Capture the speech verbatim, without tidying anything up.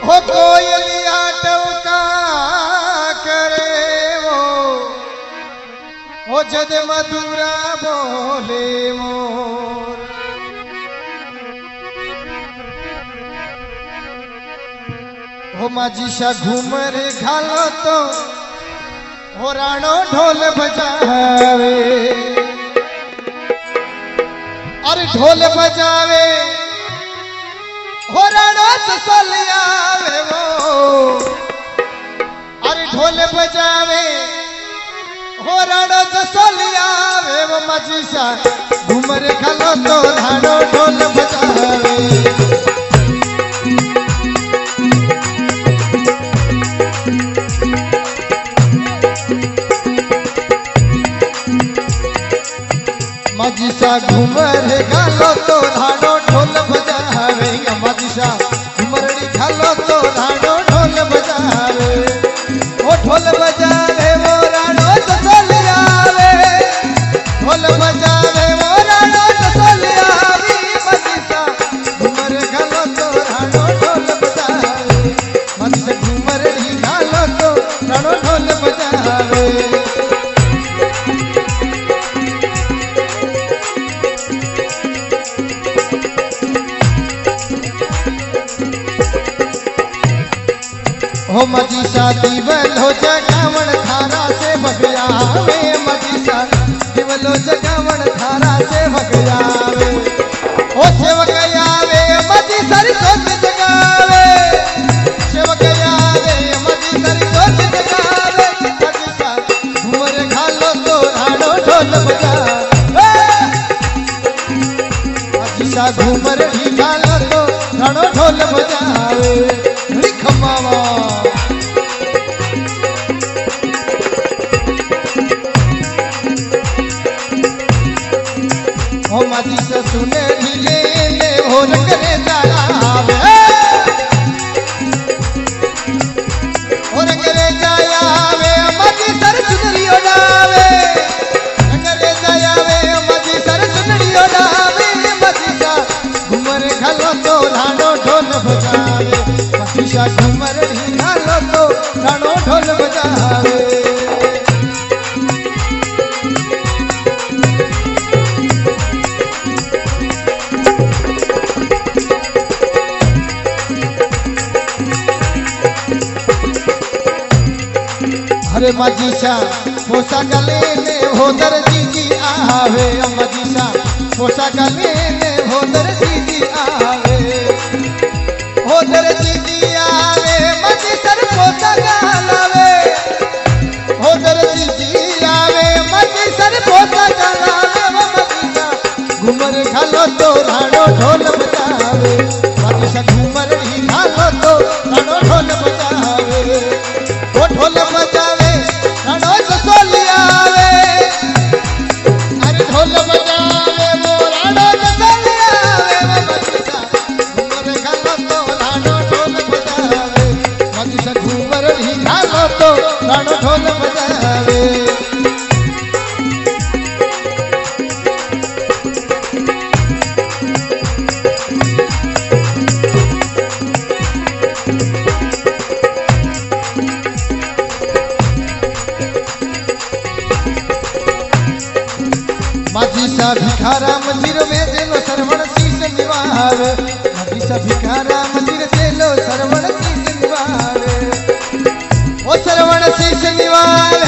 हो कोयलिया टवका करे वो हो जद मधुरा बोले मोर हो माझीशा घूमर घालो तो हो राणो ढोल बजावे अरे ढोल बजावे हो राणो ससलियावे वो अरे ढोल बजावे हो राणो ससलियावे वो मजीशा घूमर घालो तो राणो ढोल बजावे मजीशा घूमर घालो तो राणो ढोल बजावे मजीशा घूमरड़ी घालो तो राणो ढोल बजावे ओ ढोल बजावे वो राणो ससलियावे ढोल बजावे वो राणो ससलियावी मजीशा घूमर घालो तो राणो ढोल बजावे मजीशा घूमरड़ी घालो तो राणो ढोल बजावे हो मजीशा दीवलो जगावण धारा से भगयावे मजीशा दीवलो जगावण धारा से भगयावे ओ सेवक आवे मजीसर जोत जगावे सेवक आवे मजीसर जोत जगावे मजीशा घूमर घालो तो राणो ढोल बजावे मजीशा घूमर घालो तो राणो ढोल बजावे खमावा हो मजीशा सुने ढीले ले होन करे जायावे होन करे जायावे मजीसर सुनरियो डावे करे जायावे मजीसर सुनरियो डावे मजीशा घूमर घालो तो राणो ढोल बजावे मजीशा घूमर घालो तो राणो ढोल बजावे अरे मजीशा पोसा गले ने होदर दीदी आवे मजीशा पोसा गले ने होदर दीदी आवे होदर दीदी आवे मजीसर पोसा गलावे होदर दीदी आवे मजीसर पोसा गलावे मजीशा घूमर घालो तो राणो ढोल बजावे मजीशा घूमर घालो तो राणो ढोल बजावे वो ढोल बजावे राणो ससलियावे अरे ढोल बजावे वो राणो ससलियावे मजीशा घूमर घालो तो राणो ढोल बजावे मजीशा घूमर घालो तो राणो ढोल बजावे मजीशा भिखारा मंदिर में देलो सरवण शीश निवावे मजीशा भिखारा मंदिर देलो सरवण शीश निवावे ओ सरवण शीश निवावे